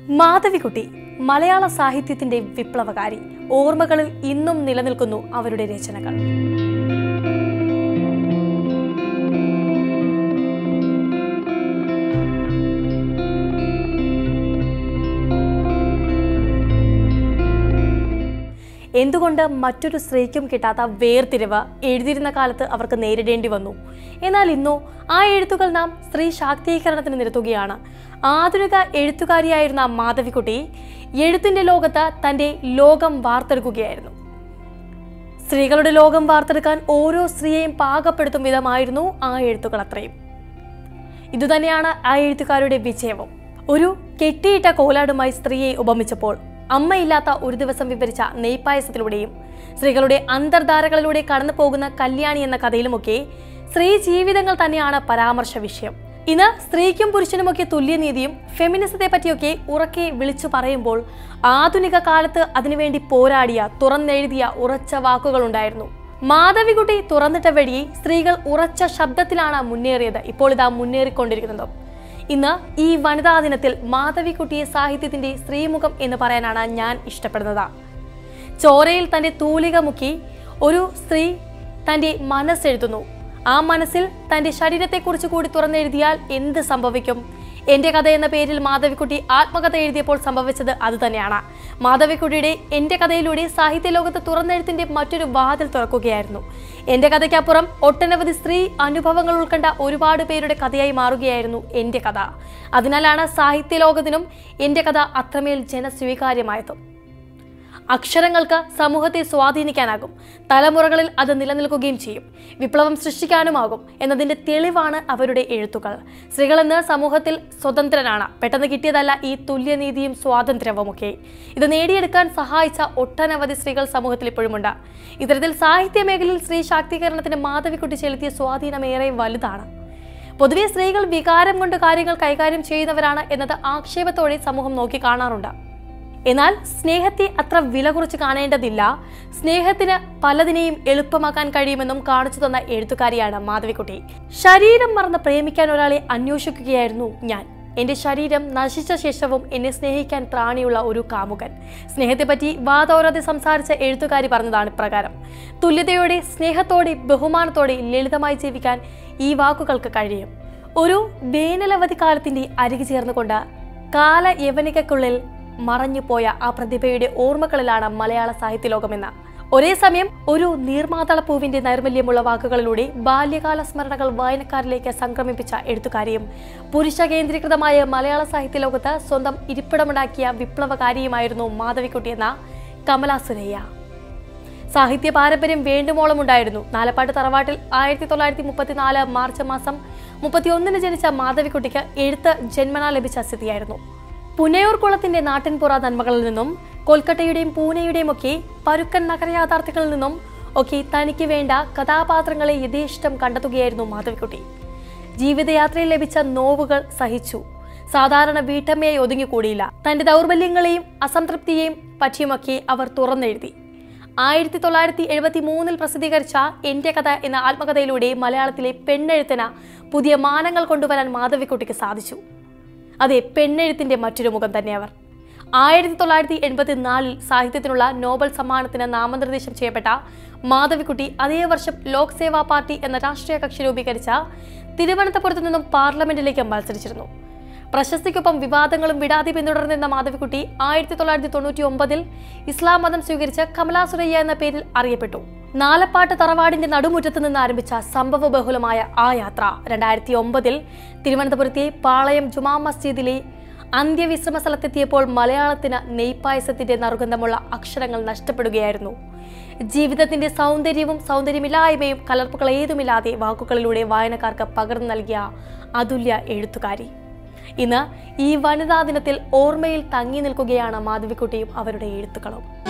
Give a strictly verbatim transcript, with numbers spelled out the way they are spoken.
മാധവിക്കുട്ടി മലയാള സാഹിത്യത്തിന്റെ വിപ്ലവകാരി. ഓർമ്മകളിൽ ഇന്നും നിലനിൽക്കുന്നു അവരുടെ രചനകൾ. എന്തുകൊണ്ട് മറ്റൊരു സ്ത്രീക്കും കിട്ടാത്ത വേർതിരിവ് എഴുതിയിരുന്ന കാലത്ത് അവർക്ക് നേരിടേണ്ടി വന്നു? എന്നാൽ ഇന്നോ ആ എഴുത്തുകൾ നാം സ്ത്രീ ശാക്തീകരണത്തിന് നിരത്തുകയാണ്. ആധുനിക എഴുത്തുകാരിയായിരുന്ന മാധവിക്കുട്ടി എഴുത്തിന്റെ ലോകത്ത് തന്റെ ലോകം വാർത്തെടുക്കുകയായിരുന്നു. സ്ത്രീകളുടെ ലോകം വാർത്തെടുക്കാൻ ഓരോ സ്ത്രീയെയും പാകപ്പെടുത്തും വിധമായിരുന്നു ആ എഴുത്തുകൾ അത്രയും. ഇതുതന്നെയാണ് ആ എഴുത്തുകാരുടെ വിജയവും. ഒരു കെട്ടിയിട്ട കോലാടുമായി സ്ത്രീയെ ഉപമിച്ചപ്പോൾ അമ്മയില്ലാത്ത ഒരു ദിവസം വിവരിച്ച നെയ്പായസത്തിലൂടെയും സ്ത്രീകളുടെ അന്തർധാരകളിലൂടെ കടന്നു പോകുന്ന കല്യാണി എന്ന കഥയിലുമൊക്കെ സ്ത്രീ ജീവിതങ്ങൾ തന്നെയാണ് പരാമർശ വിഷയം. ഇന്ന് സ്ത്രീക്കും പുരുഷനുമൊക്കെ തുല്യനീതിയും ഫെമിനിസത്തെ പറ്റിയൊക്കെ ഉറക്കെ വിളിച്ചു പറയുമ്പോൾ ആധുനിക കാലത്ത് അതിനുവേണ്ടി പോരാടിയ തുറന്നെഴുതിയ ഉറച്ച വാക്കുകൾ ഉണ്ടായിരുന്നു. മാധവിക്കുട്ടി തുറന്നിട്ട വഴിയെ സ്ത്രീകൾ ഉറച്ച ശബ്ദത്തിലാണ് മുന്നേറിയത്. ഇപ്പോൾ ഇതാ മുന്നേറിക്കൊണ്ടിരിക്കുന്നത്. ഇന്ന് ഈ വനിതാ ദിനത്തിൽ മാധവിക്കുട്ടിയെ സാഹിത്യത്തിന്റെ സ്ത്രീമുഖം എന്ന് പറയാനാണ് ഞാൻ ഇഷ്ടപ്പെടുന്നത്. ചോരയിൽ തന്റെ തൂലിക മുക്കി ഒരു സ്ത്രീ തന്റെ മനസ്സെഴുതുന്നു. ആ മനസ്സിൽ തന്റെ ശരീരത്തെക്കുറിച്ച് കൂടി തുറന്നെഴുതിയാൽ എന്ത് സംഭവിക്കും? എന്റെ കഥ എന്ന പേരിൽ മാധവിക്കുട്ടി ആത്മകഥ എഴുതിയപ്പോൾ സംഭവിച്ചത് അതുതന്നെയാണ്. മാധവിക്കുട്ടിയുടെ എന്റെ കഥയിലൂടെ സാഹിത്യ ലോകത്ത് തുറന്നെഴുത്തിന്റെ മറ്റൊരു വാതിൽ തുറക്കുകയായിരുന്നു. എന്റെ കഥയ്ക്കപ്പുറം ഒട്ടനവധി സ്ത്രീ അനുഭവങ്ങൾ ഉൾക്കൊണ്ട ഒരുപാട് പേരുടെ കഥയായി മാറുകയായിരുന്നു എന്റെ കഥ. അതിനാലാണ് സാഹിത്യ ലോകത്തിനും എന്റെ കഥ അത്രമേൽ ജനസ്വീകാര്യമായത്. അക്ഷരങ്ങൾക്ക് സമൂഹത്തെ സ്വാധീനിക്കാനാകും, തലമുറകളിൽ അത് നിലനിൽക്കുകയും ചെയ്യും, വിപ്ലവം സൃഷ്ടിക്കാനുമാകും എന്നതിന്റെ തെളിവാണ് അവരുടെ എഴുത്തുകൾ. സ്ത്രീകളെന്ന് സമൂഹത്തിൽ സ്വതന്ത്രനാണ്. പെട്ടെന്ന് കിട്ടിയതല്ല ഈ തുല്യനീതിയും സ്വാതന്ത്ര്യവുമൊക്കെ. ഇത് നേടിയെടുക്കാൻ സഹായിച്ച ഒട്ടനവധി സ്ത്രീകൾ സമൂഹത്തിൽ ഇപ്പോഴുമുണ്ട്. ഇത്തരത്തിൽ സാഹിത്യ മേഖലയിൽ സ്ത്രീ ശാക്തീകരണത്തിന് മാധവിക്കുട്ടി ചെലുത്തിയ സ്വാധീനം ഏറെ വലുതാണ്. പൊതുവെ സ്ത്രീകൾ വികാരം കൊണ്ട് കാര്യങ്ങൾ കൈകാര്യം ചെയ്യുന്നവരാണ് എന്നത് ആക്ഷേപത്തോടെ സമൂഹം നോക്കി കാണാറുണ്ട്. എന്നാൽ സ്നേഹത്തെ അത്ര വില കുറച്ച് കാണേണ്ടതില്ല. സ്നേഹത്തിന് പലതിനെയും എളുപ്പമാക്കാൻ കഴിയുമെന്നും കാണിച്ചു തന്ന എഴുത്തുകാരിയാണ് മാധവിക്കുട്ടി. ശരീരം മറന്ന് പ്രേമിക്കാൻ ഒരാളെ അന്വേഷിക്കുകയായിരുന്നു ഞാൻ. എന്റെ ശരീരം നശിച്ച ശേഷവും എന്നെ സ്നേഹിക്കാൻ ത്രാണിയുള്ള ഒരു കാമുകൻ. സ്നേഹത്തെപ്പറ്റി വാതോരാതെ സംസാരിച്ച എഴുത്തുകാരി പറഞ്ഞതാണ് ഇപ്രകാരം. തുല്യതയോടെ, സ്നേഹത്തോടെ, ബഹുമാനത്തോടെ ലളിതമായി ജീവിക്കാൻ ഈ വാക്കുകൾക്ക് കഴിയും. ഒരു വേനലവധി കാലത്തിന്റെ അരികു ചേർന്നുകൊണ്ട് കാല യവനികയ്ക്കുള്ളിൽ മറഞ്ഞുപോയ ആ പ്രതിഭയുടെ ഓർമ്മകളിലാണ് മലയാള സാഹിത്യ ലോകമെന്ന. ഒരേ സമയം ഒരു നീർമാതളപ്പൂവിന്റെ നൈർമല്യമുള്ള വാക്കുകളിലൂടെ ബാല്യകാല സ്മരണകൾ വായനക്കാരിലേക്ക് സംക്രമിപ്പിച്ച എഴുത്തുകാരിയും പുരുഷ കേന്ദ്രീകൃതമായ മലയാള സാഹിത്യ ലോകത്ത് സ്വന്തം ഇരിപ്പിടമുണ്ടാക്കിയ വിപ്ലവകാരിയുമായിരുന്നു മാധവിക്കുട്ടി എന്ന കമലാ സുരയ്യ. സാഹിത്യ പാരമ്പര്യം വേണ്ടുമോളം ഉണ്ടായിരുന്നു. നാലപ്പാട്ട് തറവാട്ടിൽ ആയിരത്തി തൊള്ളായിരത്തി മുപ്പത്തിനാല് മാർച്ച് മാസം മുപ്പത്തി ഒന്നിന് ജനിച്ച മാധവിക്കുട്ടിക്ക് എഴുത്ത് ജന്മനാ ലഭിച്ച സ്ഥിതിയായിരുന്നു. പുന്നയൂർ കുളത്തിന്റെ നാട്ടിൻപുറ നന്മകളിൽ നിന്നും കൊൽക്കട്ടയുടെയും പൂനെയുടെയും ഒക്കെ പരുക്കൻ നഗരയാഥാർത്ഥ്യങ്ങളിൽ നിന്നും ഒക്കെ തനിക്ക് വേണ്ട കഥാപാത്രങ്ങളെ യഥേഷ്ടം കണ്ടെത്തുകയായിരുന്നു മാധവിക്കുട്ടി. ജീവിതയാത്രയിൽ ലഭിച്ച നോവുകൾ സഹിച്ചു. സാധാരണ വീട്ടമ്മയായി ഒതുങ്ങിക്കൂടിയില്ല. തന്റെ ദൗർബല്യങ്ങളെയും അസംതൃപ്തിയെയും പറ്റിയുമൊക്കെ അവർ തുറന്നെഴുതി. ആയിരത്തി തൊള്ളായിരത്തി എഴുപത്തി മൂന്നിൽ പ്രസിദ്ധീകരിച്ച എന്റെ കഥ എന്ന ആത്മകഥയിലൂടെ മലയാളത്തിലെ പെണ്ണെഴുത്തിന് പുതിയ മാനങ്ങൾ കൊണ്ടുവരാൻ മാധവിക്കുട്ടിക്ക് സാധിച്ചു. അതെ, പെണ്ണെഴുത്തിന്റെ മറ്റൊരു മുഖം തന്നെ അവർ. ആയിരത്തി തൊള്ളായിരത്തി എൺപത്തി നാലിൽ സാഹിത്യത്തിനുള്ള നോബൽ സമ്മാനത്തിന് നാമനിർദ്ദേശം ചെയ്യപ്പെട്ട മാധവിക്കുട്ടി അതേ വർഷം ലോക് സേവാ പാർട്ടി എന്ന രാഷ്ട്രീയ കക്ഷി രൂപീകരിച്ച തിരുവനന്തപുരത്തു നിന്നും പാർലമെന്റിലേക്ക് മത്സരിച്ചിരുന്നു. പ്രശസ്തിക്കൊപ്പം വിവാദങ്ങളും വിടാതെ പിന്തുടർന്നിരുന്ന മാധവിക്കുട്ടി ആയിരത്തി തൊള്ളായിരത്തി തൊണ്ണൂറ്റി ഒമ്പതിൽ ഇസ്ലാം മതം സ്വീകരിച്ച് കമലാ സുരയ്യ എന്ന പേരിൽ അറിയപ്പെട്ടു. നാലപ്പാട്ട് തറവാടിന്റെ നടുമുറ്റത്ത് നിന്ന് ആരംഭിച്ച സംഭവ ബഹുലമായ ആ യാത്ര രണ്ടായിരത്തി ഒമ്പതിൽ തിരുവനന്തപുരത്തെ പാളയം ജുമാ മസ്ജിദിലെ അന്ത്യവിശ്രമ സ്ഥലത്തെത്തിയപ്പോൾ മലയാളത്തിന് നെയ്പായസത്തിന്റെ നറുഗന്ധമുള്ള അക്ഷരങ്ങൾ നഷ്ടപ്പെടുകയായിരുന്നു. ജീവിതത്തിന്റെ സൗന്ദര്യവും സൗന്ദര്യമില്ലായ്മയും കലർപ്പുകൾ ഏതുമില്ലാതെ വാക്കുകളിലൂടെ വായനക്കാർക്ക് പകർന്നു നൽകിയ അതുല്യ എഴുത്തുകാരി. ഇന്ന് ഈ വനിതാ ദിനത്തിൽ ഓർമ്മയിൽ തങ്ങി നിൽക്കുകയാണ് മാധവിക്കുട്ടിയും അവരുടെ എഴുത്തുകളും.